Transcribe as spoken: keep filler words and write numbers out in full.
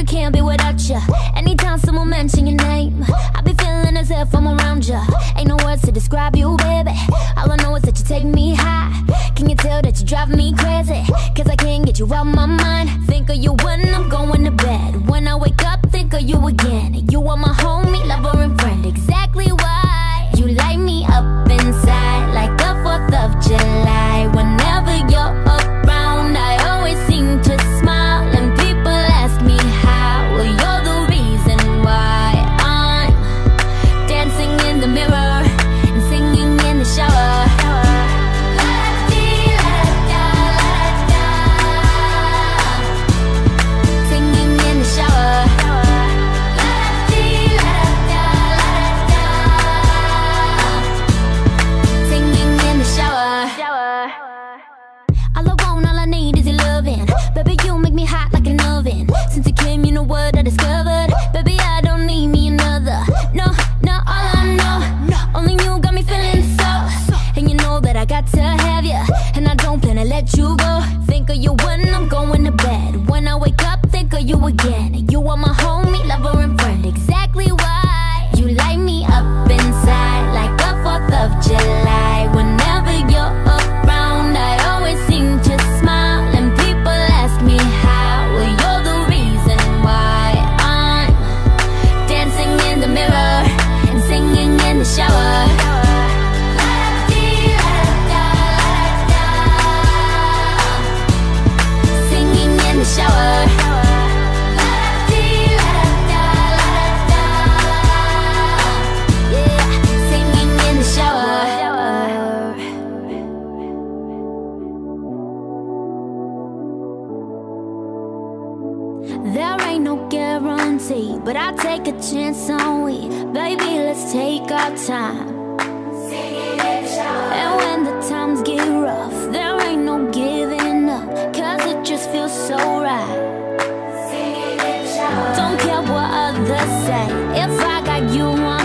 can't be without you. Anytime someone mention your name, I be feeling as if I'm around you. Ain't no words to describe you, baby. All I know is that you take me high. Can you tell that you drive me crazy? Cause I can't get you out my mind. Think of you when I'm going to bed. When I wake up, think of you again. You are my homie, lover and friend. Exactly why you light me up inside like the fourth of July. Whenever you're around, I always seem to smile. And people ask me how. Well, you're the reason why I'm dancing in the mirror and singing in the shower. Baby, you make me hot like an oven. Since you came, you know what I discovered. Baby, I don't need me another. No, no, all I know, only you got me feeling so. And you know that I got to have you, and I don't plan to let you go. Think of you when I'm going to bed. When I wake up, think of you again. You are my homie, lover and friend. Exactly why you light me up inside like the fourth of July. Whenever you're around, I always seem to smile. And people ask me how. Well, you're the reason why I'm dancing in the mirror and singing in the shower. Singing in the shower. There ain't no guarantee, but I take a chance on we. Baby, let's take our time. And when the times get rough, there ain't no giving up, cause it just feels so right. Don't care what others say, if I got you on